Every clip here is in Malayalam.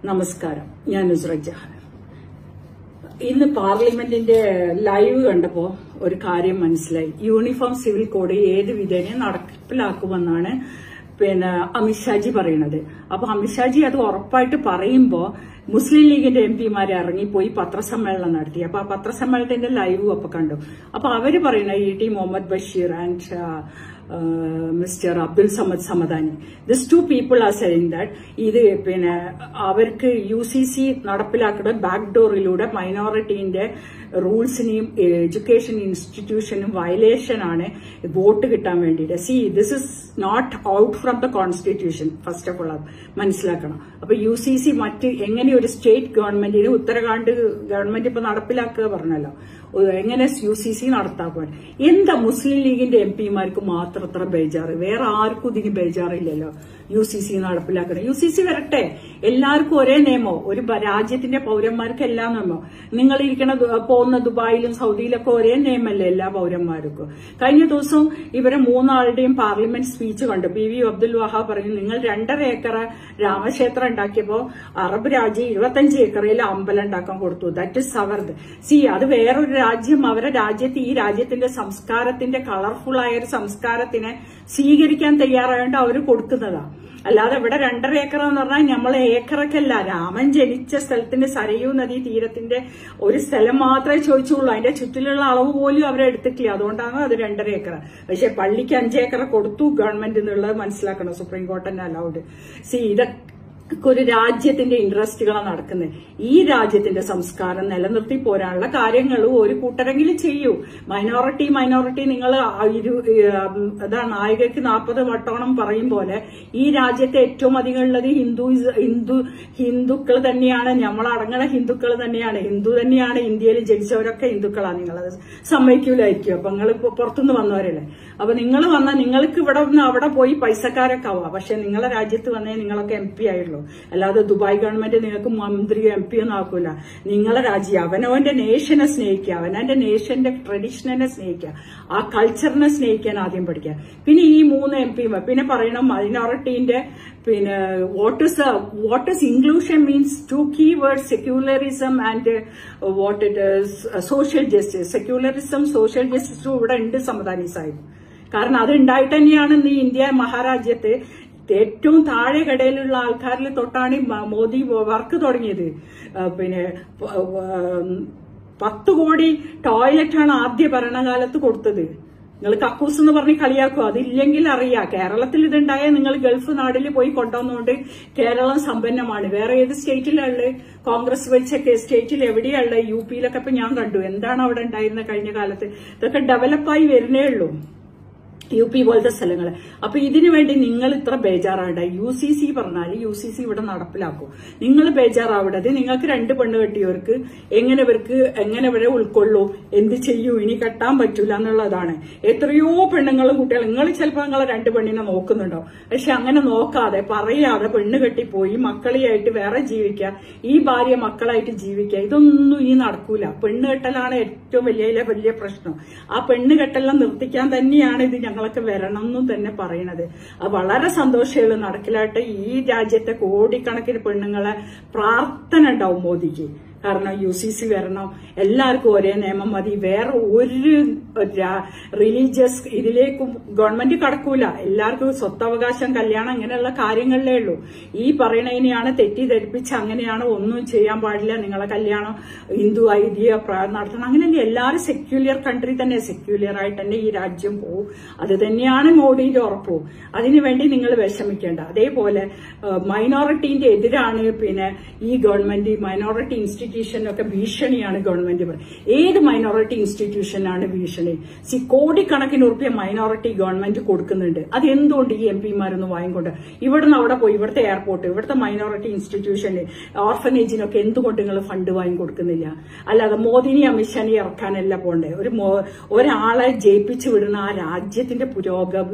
നമസ്കാരം. ഞാൻ നുസ്രത് ജഹാൻ. ഇന്ന് പാർലമെന്റിന്റെ ലൈവ് കണ്ടപ്പോ ഒരു കാര്യം മനസ്സിലായി. യൂണിഫോം സിവിൽ കോഡ് ഏത് വിധേന നടപ്പിലാക്കുമെന്നാണ് അമിത്ഷാജി പറയുന്നത്. അപ്പൊ അമിത്ഷാജി അത് ഉറപ്പായിട്ട് പറയുമ്പോ മുസ്ലിം ലീഗിന്റെ എംപിമാരെ ഇറങ്ങിപ്പോയി പത്രസമ്മേളനം നടത്തി. അപ്പൊ ആ പത്രസമ്മേളനത്തിന്റെ ലൈവും അപ്പൊ കണ്ടു. അപ്പൊ അവര് പറയുന്ന ET Muhammad Basheer and Mr. Abdul Samad Samadani. These two people are saying that ഇത് അവർക്ക് UCC നടപ്പിലാക്കുന്ന ബാക്ക് ഡോറിലൂടെ മൈനോറിറ്റിന്റെ റൂൾസിനെയും എഡ്യൂക്കേഷൻ ഇൻസ്റ്റിറ്റ്യൂഷനും വയലേഷൻ ആണ് വോട്ട് കിട്ടാൻ വേണ്ടിയിട്ട്. This is not out from the constitution. First of all അത് മനസ്സിലാക്കണം. അപ്പൊ UCC മറ്റ് എങ്ങനെ ഒരു സ്റ്റേറ്റ് ഗവൺമെന്റിന് ഉത്തരാഖണ്ഡ് ഗവൺമെന്റ് ഇപ്പൊ നടപ്പിലാക്കുക പറഞ്ഞല്ലോ, എങ്ങനെ UCC നടത്താൻ എന്താ മുസ്ലിം ലീഗിന്റെ എംപിമാർക്ക് മാത്രം അത്ര ബേജാറ്? വേറെ ആർക്കും ഇതിന് ബേജാറില്ലല്ലോ UCC നടപ്പിലാക്കണം. UCC വരട്ടെ, എല്ലാവർക്കും ഒരേ നിയമോ, ഒരു രാജ്യത്തിന്റെ പൗരന്മാർക്ക് എല്ലാ നിയമോ. നിങ്ങൾ പോകുന്ന ദുബായിലും സൗദിയിലൊക്കെ ഒരേ നിയമല്ലേ എല്ലാ പൗരന്മാർക്കും. കഴിഞ്ഞ ദിവസം ഇവരെ മൂന്നാളുടെയും പാർലമെന്റ് സ്പീച്ച് കണ്ടു. PV അബ്ദുൽ വഹാബ് പറഞ്ഞു, നിങ്ങൾ 2.5 ഏക്കർ രാമക്ഷേത്രം ഉണ്ടാക്കിയപ്പോ അറബ് രാജ്യം 25 ഏക്കറിൽ അമ്പലം ഉണ്ടാക്കാൻ കൊടുത്തു. That is absurd. അത് വേറൊരു രാജ്യം അവരുടെ രാജ്യത്ത് ഈ രാജ്യത്തിന്റെ സംസ്കാരത്തിന്റെ കളർഫുൾ ആയ ഒരു സംസ്കാരത്തിനെ സ്വീകരിക്കാൻ തയ്യാറായോണ്ട് അവർ കൊടുക്കുന്നതാ. അല്ലാതെ ഇവിടെ 2.5 ഏക്കർ എന്ന് പറഞ്ഞാൽ നമ്മളെ ഏക്കറൊക്കെ അല്ല. രാമൻ ജനിച്ച സ്ഥലത്തിന്റെ സരയൂ നദീ തീരത്തിന്റെ ഒരു സ്ഥലം മാത്രമേ ചോദിച്ചുള്ളൂ. അതിന്റെ ചുറ്റിലുള്ള അളവ് പോലും അവരെ എടുത്തിട്ടില്ല. അതുകൊണ്ടാണ് അത് 2.5 ഏക്കർ. പക്ഷെ പള്ളിക്ക് 5 ഏക്കർ കൊടുത്തു ഗവൺമെന്റ് എന്നുള്ളത് മനസ്സിലാക്കണം. സുപ്രീം കോർട്ട് തന്നെ അലൗഡ്. ഇതൊക്കെ ഒരു രാജ്യത്തിന്റെ ഇൻട്രസ്റ്റുകളാണ് നടക്കുന്നത്. ഈ രാജ്യത്തിന്റെ സംസ്കാരം നിലനിർത്തി പോരാനുള്ള കാര്യങ്ങൾ ഒരു കൂട്ടരെങ്കിലും ചെയ്യൂ. മൈനോറിറ്റി നിങ്ങൾ നായികയ്ക്ക് 40 വട്ടോണം പറയും പോലെ ഈ രാജ്യത്തെ ഏറ്റവും അധികം ഉള്ളത് ഹിന്ദുക്കൾ തന്നെയാണ്. നമ്മളടങ്ങണ ഹിന്ദുക്കൾ തന്നെയാണ്. ഹിന്ദു തന്നെയാണ്. ഇന്ത്യയിൽ ജനിച്ചവരൊക്കെ ഹിന്ദുക്കളാണ്. നിങ്ങളത് സമ്മതിക്കൂലായിരിക്കും. അപ്പൊ നിങ്ങൾ പുറത്തുനിന്ന് വന്നവരല്ലേ. അപ്പൊ നിങ്ങൾ വന്നാൽ നിങ്ങൾക്ക് ഇവിടെ നിന്ന് അവിടെ പോയി പൈസക്കാരൊക്കെ ആവാം. പക്ഷെ നിങ്ങളെ രാജ്യത്ത് വന്നേ നിങ്ങളൊക്കെ MP ആയുള്ളൂ. അല്ലാതെ ദുബായ് ഗവൺമെന്റ് നിങ്ങൾക്ക് മന്ത്രിയോ MP ഒന്നും ആക്കൂല. നിങ്ങളെ രാജ്യം അവനവന്റെ നേഷനെ സ്നേഹിക്കുക, അവനവന്റെ നേഷന്റെ ട്രഡീഷനെ സ്നേഹിക്കുക, ആ കൾച്ചറിനെ സ്നേഹിക്കാൻ ആദ്യം പഠിക്കുക. പിന്നെ ഈ 3 MP പിന്നെ പറയണം മൈനോറിറ്റിന്റെ what is inclusion means 2 key words, secularism and what it is social justice. Secularism, social justice ഇവിടെ ഉണ്ട് സമാധാനി സാഹിബ്. കാരണം അത് ഉണ്ടായിട്ട് തന്നെയാണ് ഈ ഇന്ത്യ മഹാരാജ്യത്ത് ഏറ്റവും താഴെ കടയിലുള്ള ആൾക്കാരിൽ തൊട്ടാണ് മോദി വർക്ക് തുടങ്ങിയത്. 10 കോടി ടോയ്ലറ്റാണ് ആദ്യ ഭരണകാലത്ത് കൊടുത്തത്. നിങ്ങൾ കക്കൂസ് എന്ന് പറഞ്ഞ് കളിയാക്കുക. അതില്ലെങ്കിൽ അറിയാം. കേരളത്തിൽ ഇതുണ്ടായ നിങ്ങൾ ഗൾഫ് നാട്ടിൽ പോയി കൊണ്ടുവന്നുകൊണ്ട് കേരളം സമ്പന്നമാണ്. വേറെ ഏത് സ്റ്റേറ്റിലുള്ളത്? കോൺഗ്രസ് ഭരിച്ച സ്റ്റേറ്റിൽ എവിടെയുള്ള? UPയിലൊക്കെ ഇപ്പൊ ഞാൻ കണ്ടു. എന്താണ് അവിടെ ഉണ്ടായിരുന്നത് കഴിഞ്ഞ കാലത്ത്? ഇതൊക്കെ ഡെവലപ്പായി വരുന്നേ ഉള്ളൂ. UP പോലത്തെ സ്ഥലങ്ങള്. അപ്പൊ ഇതിനു വേണ്ടി നിങ്ങൾ ഇത്ര ബേജാറാവണ്ട. UCC പറഞ്ഞാൽ UCC ഇവിടെ നടപ്പിലാക്കും. നിങ്ങൾ ബേജാറാവിടത്. നിങ്ങൾക്ക് 2 പെണ്ണ് കെട്ടിയവർക്ക് എങ്ങനെ ഇവരെ ഉൾക്കൊള്ളൂ, എന്ത് ചെയ്യൂ, ഇനി കെട്ടാൻ പറ്റൂല എന്നുള്ളതാണ്. എത്രയോ പെണ്ണുങ്ങളും കുട്ടികളും നിങ്ങൾ ചിലപ്പോൾ നിങ്ങളെ 2 പെണ്ണിനെ നോക്കുന്നുണ്ടോ. പക്ഷെ അങ്ങനെ നോക്കാതെ പറയാതെ പെണ്ണ് കെട്ടിപ്പോയി മക്കളെയായിട്ട് വേറെ ജീവിക്കുക, ഈ ഭാര്യ മക്കളായിട്ട് ജീവിക്കുക, ഇതൊന്നും ഇനി നടക്കൂല. പെണ്ണ് കെട്ടലാണ് ഏറ്റവും വലിയ പ്രശ്നം. ആ പെണ്ണ് കെട്ടെല്ലാം നിർത്തിക്കാൻ തന്നെയാണ് ഇത് ഞങ്ങളൊക്കെ വരണം എന്നും തന്നെ പറയണത്. അത് വളരെ സന്തോഷമുള്ള നടക്കിലായിട്ട് ഈ രാജ്യത്തെ കോടിക്കണക്കിന് പെണ്ണുങ്ങളെ പ്രാർത്ഥന ഉണ്ടാവും മോദിക്ക്. കാരണം UCC വരണം, എല്ലാവർക്കും ഒരേ നിയമം മതി. വേറെ ഒരു റിലീജിയസ് ഇതിലേക്കും ഗവൺമെന്റ് കടക്കൂല. എല്ലാവർക്കും സ്വത്തവകാശം, കല്യാണം, അങ്ങനെയുള്ള കാര്യങ്ങളിലേ ഉള്ളൂ. ഈ പറയണതിനെയാണ് തെറ്റിദ്ധരിപ്പിച്ച് അങ്ങനെയാണ് ഒന്നും ചെയ്യാൻ പാടില്ല, നിങ്ങളെ കല്യാണം ഹിന്ദു ഐതിഹ്യ നടത്തണം, അങ്ങനെയല്ലേ. എല്ലാവരും സെക്യുലർ കൺട്രി തന്നെ, സെക്യുലർ ആയിട്ട് തന്നെ ഈ രാജ്യം പോവും. അത് തന്നെയാണ് മോഡിയുടെ ഉറപ്പും. അതിനുവേണ്ടി നിങ്ങൾ വിഷമിക്കേണ്ട. അതേപോലെ മൈനോറിറ്റിന്റെ എതിരാണ് ഈ ഗവൺമെന്റ്. മൈനോറിറ്റി ഇൻസ്റ്റിറ്റ്യൂഷനൊക്കെ ഭീഷണിയാണ് ഗവൺമെന്റ് പറയുന്നത്. ഏത് മൈനോറിറ്റി ഇൻസ്റ്റിറ്റ്യൂഷനാണ് ഭീഷണി? കോടിക്കണക്കിന് ഉറുപ്പിക മൈനോറിറ്റി ഗവൺമെന്റ് കൊടുക്കുന്നുണ്ട്. അത് എന്തുകൊണ്ട് ഈ MPമാരൊന്നും വാങ്ങിക്കൊണ്ട് ഇവിടുന്ന് അവിടെ പോയി ഇവിടുത്തെ എയർപോർട്ട്, ഇവിടുത്തെ മൈനോറിറ്റി ഇൻസ്റ്റിറ്റ്യൂഷന്, ഓർഫനേജിനൊക്കെ എന്തുകൊണ്ട് നിങ്ങൾ ഫണ്ട് വാങ്ങി കൊടുക്കുന്നില്ല? അല്ലാതെ മോദിനെ അമിത്ഷാനെ ഇറക്കാനല്ല പോണ്ടേ. ഒരാളെ ജയിപ്പിച്ചു വിടുന്ന ആ രാജ്യത്തിന്റെ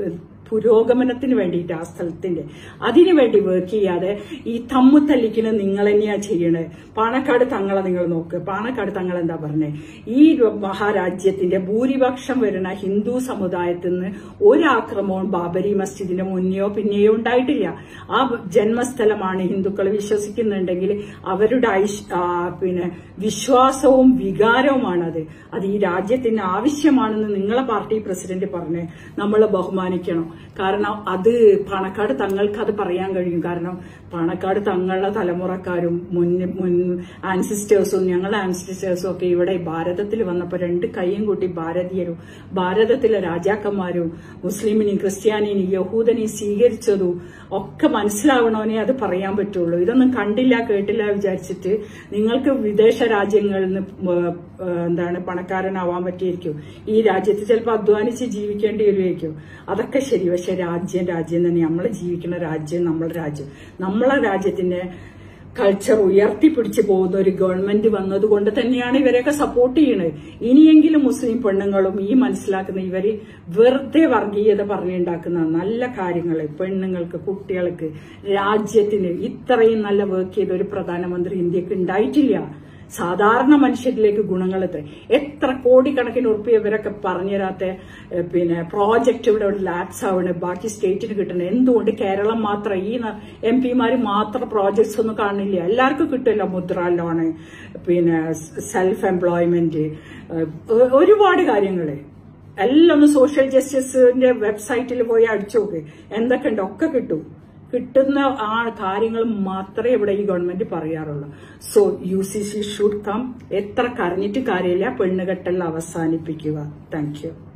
പുരോഗമനത്തിന് വേണ്ടിയിട്ട് ആ സ്ഥലത്തിന്റെ അതിനുവേണ്ടി വർക്ക് ചെയ്യാതെ ഈ തമ്മുത്തല്ലിക്കിന് നിങ്ങൾ തന്നെയാ ചെയ്യണേ. പാണക്കാട് തങ്ങളെ നിങ്ങൾ നോക്ക്. പാണക്കാട് തങ്ങൾ എന്താ പറഞ്ഞേ? ഈ മഹാരാജ്യത്തിന്റെ ഭൂരിപക്ഷം വരുന്ന ഹിന്ദു സമുദായത്തിൽ നിന്ന് ഒരാക്രമവും ബാബരി മസ്ജിദിന് മുന്നെയോ പിന്നെയോ ഉണ്ടായിട്ടില്ല. ആ ജന്മസ്ഥലമാണ് ഹിന്ദുക്കൾ വിശ്വസിക്കുന്നുണ്ടെങ്കിൽ അവരുടെ വിശ്വാസവും വികാരവുമാണത്. അത് ഈ രാജ്യത്തിന് ആവശ്യമാണെന്ന് നിങ്ങളെ പാർട്ടി പ്രസിഡന്റ് പറഞ്ഞ് നമ്മൾ ബഹുമാനിക്കണം. കാരണം അത് പാണക്കാട് തങ്ങൾക്ക് അത് പറയാൻ കഴിയും. കാരണം പാണക്കാട് തങ്ങളുടെ തലമുറക്കാരും മുൻ ആൻസിസ്റ്റേഴ്സും ഞങ്ങളുടെ ആൻസിസ്റ്റേഴ്സും ഒക്കെ ഇവിടെ ഭാരതത്തിൽ വന്നപ്പോൾ രണ്ട് കൈയും കൂട്ടി ഭാരതീയരും ഭാരതത്തിലെ രാജാക്കന്മാരും മുസ്ലിമിനെയും ക്രിസ്ത്യാനിനെയും യഹൂദനെയും സ്വീകരിച്ചതും ഒക്കെ മനസ്സിലാവണോനെ അത് പറയാൻ പറ്റുള്ളൂ. ഇതൊന്നും കണ്ടില്ല കേട്ടില്ല വിചാരിച്ചിട്ട് നിങ്ങൾക്ക് വിദേശ രാജ്യങ്ങളിൽ നിന്ന് പണക്കാരനാവാൻ പറ്റിയിരിക്കും. ഈ രാജ്യത്ത് ചിലപ്പോൾ അധ്വാനിച്ച് ജീവിക്കേണ്ടി വരുമായിരിക്കും. അതൊക്കെ ശരി. പക്ഷെ രാജ്യം തന്നെ. നമ്മൾ ജീവിക്കുന്ന രാജ്യം നമ്മളെ രാജ്യത്തിന്റെ കൾച്ചർ ഉയർത്തിപ്പിടിച്ചു പോകുന്ന ഒരു ഗവൺമെന്റ് വന്നതുകൊണ്ട് തന്നെയാണ് ഇവരെയൊക്കെ സപ്പോർട്ട് ചെയ്യണത്. ഇനിയെങ്കിലും മുസ്ലിം പെണ്ണുങ്ങളും ഈ മനസ്സിലാക്കുന്ന ഇവര് വെറുതെ വർഗീയത പറഞ്ഞുണ്ടാക്കുന്ന നല്ല കാര്യങ്ങള് പെണ്ണുങ്ങൾക്ക്, കുട്ടികൾക്ക്, രാജ്യത്തിന് ഇത്രയും നല്ല വർക്ക് ചെയ്ത ഒരു പ്രധാനമന്ത്രി ഇന്ത്യക്ക് ഉണ്ടായിട്ടില്ല. സാധാരണ മനുഷ്യരിലേക്ക് ഗുണങ്ങളെത്ര എത്ര കോടിക്കണക്കിന് ഉറുപ്പിക ഇവരൊക്കെ പറഞ്ഞുതരാത്ത പ്രോജക്റ്റ് ഇവിടെ ലാപ്സ് ആവണ് ബാക്കി സ്റ്റേറ്റിന് കിട്ടണേ. എന്തുകൊണ്ട് കേരളം മാത്രം ഈ MP-മാര് മാത്രം പ്രോജക്ട്സ് ഒന്നും കാണില്ല? എല്ലാവർക്കും കിട്ടില്ല. മുദ്ര ലോണ്, സെൽഫ് എംപ്ലോയ്മെന്റ്, ഒരുപാട് കാര്യങ്ങള് എല്ലാം ഒന്ന് സോഷ്യൽ ജസ്റ്റിസിന്റെ വെബ്സൈറ്റിൽ പോയി അടിച്ചു നോക്ക്. എന്തൊക്കെ ഉണ്ട് ഒക്കെ കിട്ടും. കിട്ടുന്ന ആ കാര്യങ്ങൾ മാത്രമേ ഇവിടെ ഈ ഗവൺമെന്റ് പറയാറുള്ളൂ. So UCC should come. എത്ര കരഞ്ഞിട്ട് കാര്യമില്ല. പെണ്ണുകെട്ടെല്ലാം അവസാനിപ്പിക്കുക. Thank U.